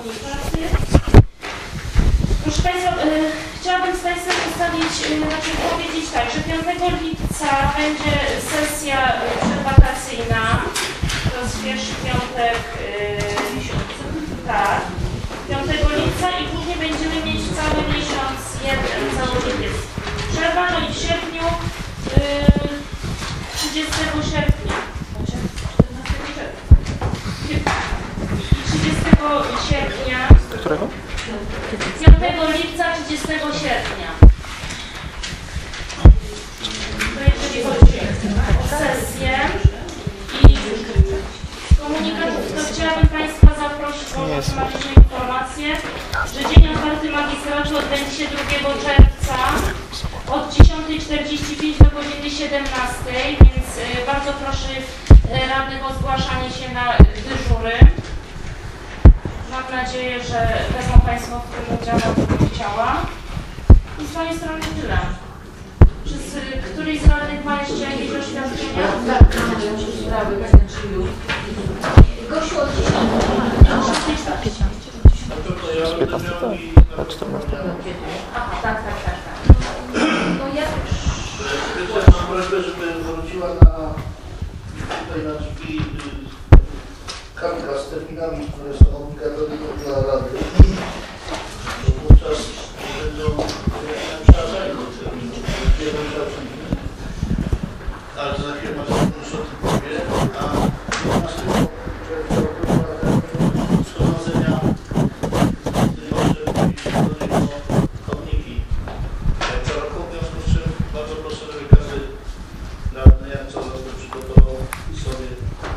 komunikaty. Proszę Państwa, chciałabym z Państwem powiedzieć tak, że 5 lipca będzie sesja przedwakacyjna, to jest pierwszy piątek miesiąca, tak, 5 lipca i później będziemy mieć cały miesiąc jeden, cały lipiec. Przerwa, no i w sierpniu 30 sierpnia. 30 sierpnia. Którego? 5 lipca, 30 sierpnia. To jeżeli chodzi o sesję i komunikatów, to chciałabym Państwa zaprosić, może otrzymaliśmy informację, że Dzień Otwarty Magistratu odbędzie się 2 czerwca od 10:45 do godziny 17, więc bardzo proszę radnych o zgłaszanie się na dyżury. Mam nadzieję, że wezmą Państwo w tym udział, jak chciała. I z mojej strony tyle. Czy któryś z radnych ma jeszcze jakieś oświadczenia? Tak, mamy jeszcze sprawy, tak jak już. Gosiu, od 10. Z 15 na 14. Aha, tak. No ja też. Mam prośbę, żeby wróciła tutaj na drzwi kartka z terminami, które są obligatoryjne dla Rady. Wówczas będą przerażani do terminu. Ale za chwilę już o tym powie. A 15 czerwca zgromadzenia chodniki. Co roku, w związku z czym bardzo proszę, żeby każdy radny, jak co roku przygotował sobie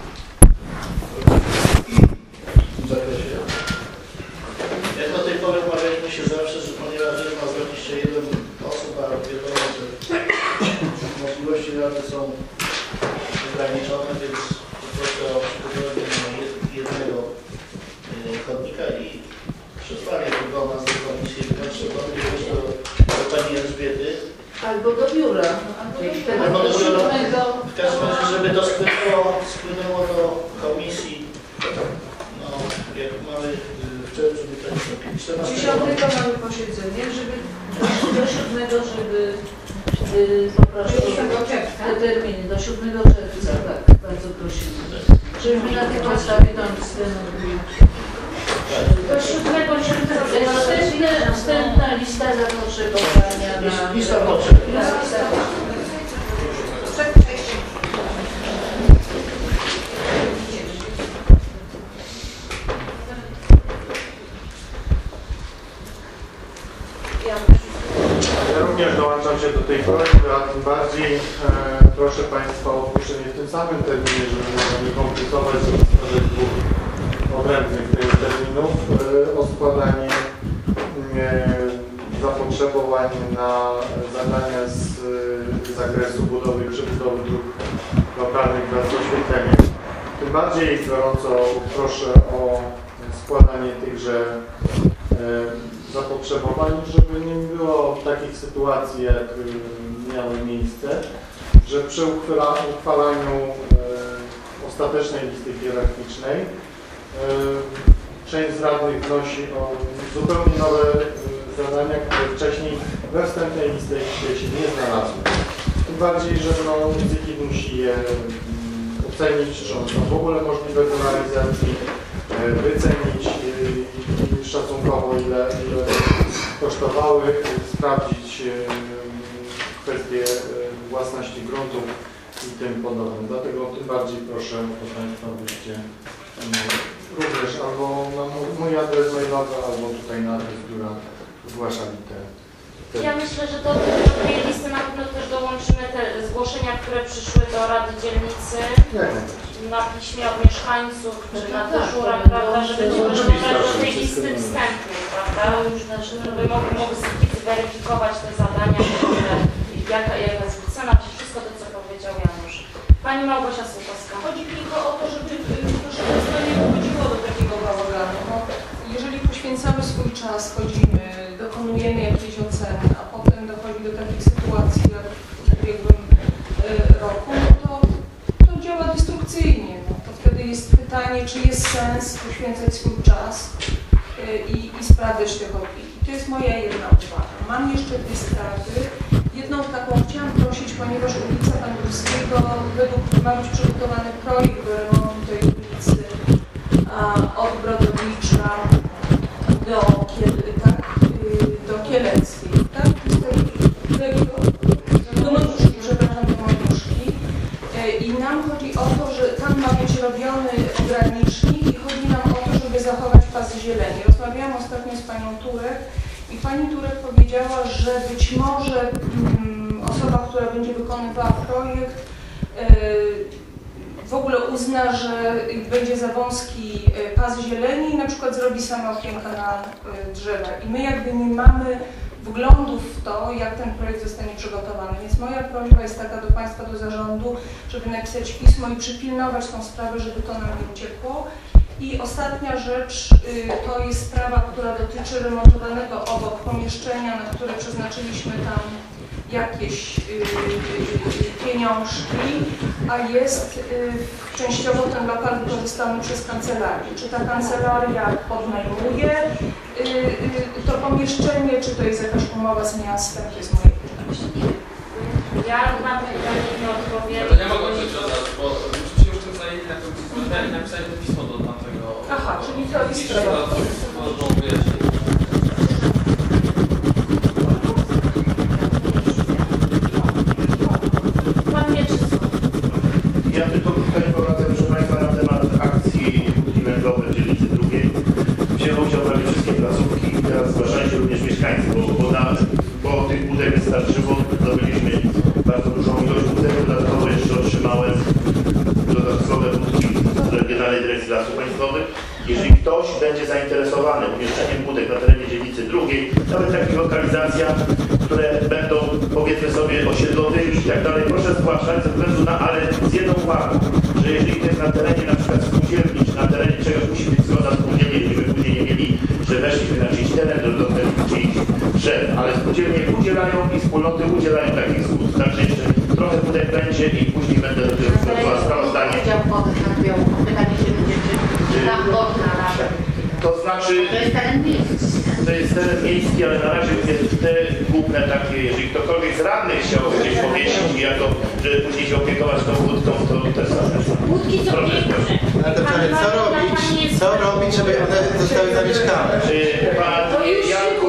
w tym zakresie. Jak do tej pory umawialiśmy się zawsze, że ponieważ ma 21 osób, a wiadomo, że możliwości rady są ograniczone, więc proszę o przygotowanie jednego chodnika i przesłanie tego nas do komisji wyborczej, do pani Elżbiety. Albo do biura. Albo do biura. W każdym razie, żeby to spłynęło do komisji. No, jak mamy w czerwcu, tak 10 mamy posiedzenie, żeby do 7, żeby poproszę te terminy, do 7 czerwca, tak, bardzo prosimy. Żebyśmy na tej podstawie tam Do 7 czerwca. Wstępna lista zapotrzebowania na... Lista potrzeb. Ja również dołączam się do tej prośby, a tym bardziej proszę Państwa o opuszczenie w tym samym terminie, żeby nie komplikować sobie 2 odrębnych terminów, o składanie zapotrzebowań na zadania z zakresu budowy i przebudowy dróg lokalnych wraz z oświetleniem. Tym bardziej gorąco proszę o składanie tychże zapotrzebowań, żeby nie było takich sytuacji, jak miały miejsce, że przy uchwalaniu ostatecznej listy hierarchicznej część z radnych wnosi o zupełnie nowe zadania, które wcześniej we wstępnej liście się nie znalazły. Tym bardziej, że języki musi je ocenić, czy one są w ogóle możliwe do realizacji, wycenić szacunkowo, ile kosztowały, sprawdzić kwestie własności gruntów i tym podobne. Dlatego tym bardziej proszę Państwa, byście również albo na mój adres mailowy, albo tutaj na adres biura zgłaszali te. Ja myślę, że do tej listy na pewno też dołączymy te zgłoszenia, które przyszły do Rady Dzielnicy na piśmie od mieszkańców, czy na dyżurach, prawda, żeby nie doszło do tej listy wstępnej, prawda, żeby mogły zweryfikować te zadania, jaka jest cena, czy wszystko to, co powiedział Janusz. Pani Małgosia Słuchowska. Chodzi tylko o to, żeby proszę Państwa nie dochodziło do takiego bałaganu. No, jeżeli poświęcamy swój czas, chodzimy, dokonujemy jakiejś oceny, a potem dochodzi do takich sytuacji jak w ubiegłym roku, no to działa destrukcyjnie. No, to wtedy jest pytanie, czy jest sens poświęcać swój czas i sprawdzać tych opinii. To jest moja jedna uwaga. Mam jeszcze dwie sprawy. Jedną taką chciałam prosić, ponieważ ulica Pandurskiego, według ma być przygotowany projekt do remontu tej ulicy od Brodowicza do Kieleckiej, tak? Do Moniuszki, przepraszam, do Moniuszki. I nam chodzi o to, że tam ma być robiony ogranicznik i chodzi nam o to, żeby zachować pasy zieleni. Rozmawiałam ostatnio z panią Turek i pani Turek powiedziała, że być może osoba, która będzie wykonywała projekt, w ogóle uzna, że będzie za wąski pas zieleni i na przykład zrobi same okienka na drzewa. I my jakby nie mamy wglądów w to, jak ten projekt zostanie przygotowany. Więc moja prośba jest taka do Państwa, do zarządu, żeby napisać pismo i przypilnować tą sprawę, żeby to nam nie uciekło. I ostatnia rzecz, to jest sprawa, która dotyczy remontowanego obok pomieszczenia, na które przeznaczyliśmy tam jakieś pieniążki, a jest częściowo ten lokal wykorzystany przez kancelarię. Czy ta kancelaria podnajmuje to pomieszczenie, czy to jest jakaś umowa z miastem? To jest moje pytanie. Ja na pytanie nie odpowiem. To nie mogę odpowiedzieć od razu, bo myśmy się już tym zajęli i napisali pismo do tamtego. Aha, czyli to jest sprawa. Ja tylko tutaj prowadzę, proszę Państwa, na temat akcji budki węglowej w dzielnicy drugiej. Wzięło udział prawie wszystkie placówki i teraz zgłaszają się również mieszkańcy, bo tych budek wystarczyło. Zdobyliśmy bardzo dużą ilość budek, dodatkowo jeszcze otrzymałem dodatkowe budki z Regionalnej Dyrekcji Lasów Państwowych. Jeżeli ktoś będzie zainteresowany umieszczeniem budek na terenie dzielnicy drugiej, nawet takich lokalizacjach, które będą, powiedzmy sobie, osiedlowymi i tak dalej, proszę zgłaszać ze względu na, ale z jedną uwagą, że jeżeli to jest na terenie na przykład spółdzielni, czy na terenie czegoś musi być zgoda spółdzielni, żebyśmy później nie mieli, że weszliśmy na czyjś teren, do czyjś drzew, ale spółdzielnie udzielają i wspólnoty udzielają takich zgód. Także jeszcze trochę budek będzie i później będę przygotowała sprawozdanie. To znaczy, to jest teren miejski, ale na razie te główne takie, jeżeli ktokolwiek z radnych chciał gdzieś powiesić i jako, żeby później się opiekować tą budką, to też Budki są piękne. Ale to pytanie, co robić, żeby one zostały zamieszkane? Panie Janku,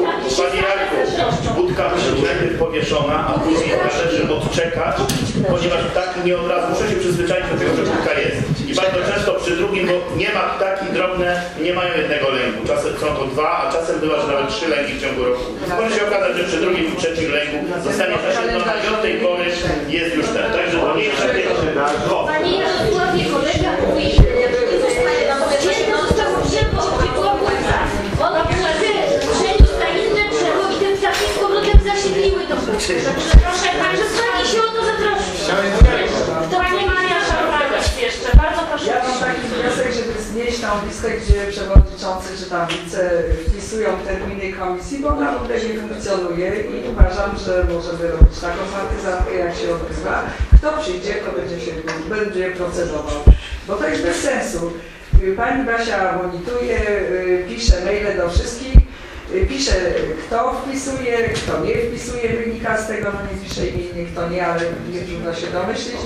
budka musi być najpierw powieszona, a później należy odczekać, ponieważ ptaki nie od razu muszą się przyzwyczaić do tego, że budka jest. I bardzo często przy drugim, bo nie ma ptaki drobne, nie mają jednego lęku. Czasem są to dwa, a czasem bywa, że nawet 3 lęki w ciągu roku. Może się okazać, że przy drugim i trzecim lęku zostanie zasiedlona i od tej pory jest już ten. Także to nie jest takie... Panie Jarosławie, kolega mówi, że nie zostaje nam jedno drzewo odciekło płyta. On przeniósł na inne drzewo i ten ptaki z powrotem zasiedliły to płytę. Proszę Także pani się o to zatroszczy. Pani Maria Szarpaniec jeszcze, bardzo proszę. Ja mam taki wniosek, żeby znieść tą listę, gdzie przewodniczący czy tam wice wpisują terminy komisji, bo ona w ogóle nie funkcjonuje i uważam, że możemy robić taką partyzantkę, jak się odbywa. Kto przyjdzie, kto będzie procedował, bo to jest bez sensu. Pani Basia monitoruje, pisze maile do wszystkich, pisze kto wpisuje, kto nie wpisuje, wynika z tego, no nie pisze imiennie, kto nie, ale nie trudno się domyślić.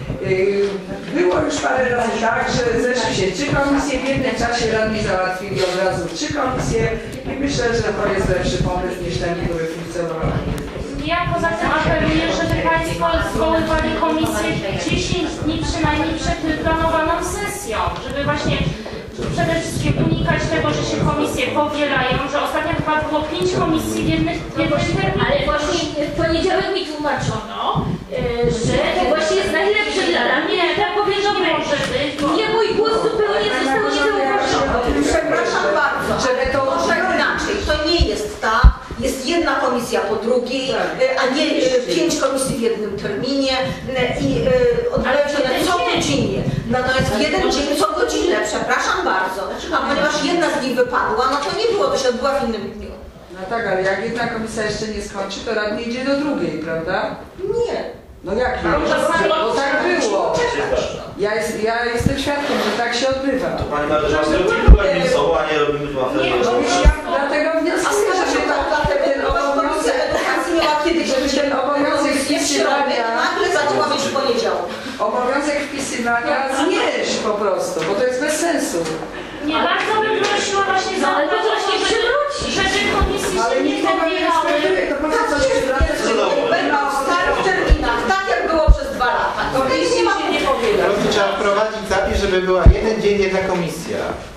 Było już parę razy tak, że zeszli się 3 komisje, w jednym czasie radni załatwili od razu 3 komisje i myślę, że to jest lepszy pomysł niż ten, który funkcjonował. Ja poza tym apeluję, żeby Państwo zwoływali komisję 10 dni przynajmniej przed planowaną sesją, żeby właśnie przede wszystkim unikać tego, że się komisje powielają, że ostatnio chyba było 5 komisji w jednym terminie. Ale właśnie w poniedziałek mi tłumaczono, że to właśnie jest najlepsze dla mnie. Nie, tak powiedział może być, bo... Nie, mój głos zupełnie został niezauważony. Przepraszam bardzo, ale to może inaczej. To nie jest tak. Jest jedna komisja po drugiej, a nie 5 komisji w jednym terminie i odbędzie co godzinie. Natomiast w jeden dzień co godzinę, przepraszam bardzo. A ponieważ jedna z nich wypadła, no to nie było, to się odbyła w innym dniu. No tak, ale jak jedna komisja jeszcze nie skończy, to radny idzie do drugiej, prawda? Nie. No jak nie? Bo tak było. Ja jestem świadkiem, że tak się odbywa. Pani Marta, że zrobimy regulaminową, a nie robimy tu afery. No już ja znieść po prostu, bo to jest bez sensu. Nie, bardzo bym prosiła właśnie za ale to to, właśnie przywróci. żeby komisje Ale się nie nikt tego nie powielały. respektuje, to po co coś przywracać? Będą w starych terminach, tak jak było przez 2 lata. Komisji się nie powiela. Po prostu trzeba wprowadzić zapis, żeby była jeden dzień, jedna komisja.